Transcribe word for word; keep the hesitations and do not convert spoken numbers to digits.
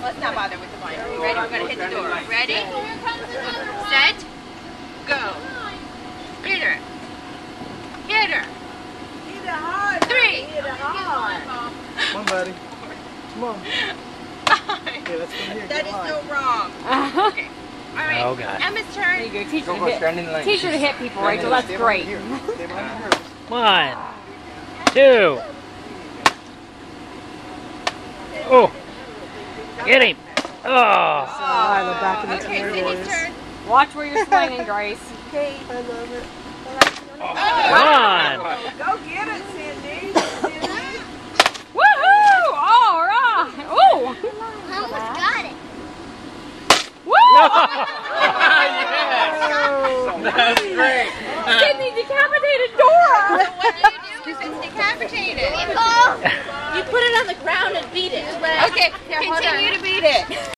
Let's not bother with the blind. Ready? We're going to hit the door. Ready? Set. Go. Hit her. Hit her. Hit it hard. Three. Hit it hard. Come on, buddy. Come on. Okay, let's come here. That is so wrong. Okay. All right. Oh, God. Emma's turn. There you go. Teach her Go, to go, hit. stand in the lane. Teach her to hit people, Rachel. That's Stay great. behind here. Stay behind here. One, two. Oh, get him. Oh. I love back in the Okay, turn. Cindy's turn. Watch where you're swinging, Grace. Okay, I love it. One. Go get it, Cindy. Cindy. Woohoo! All right. Ooh. I almost got it. Woo! That's great. Sydney decapitated Dora. What do you do if it's decapitated? Oh! You put it on the ground and beat it. Okay, continue to beat it.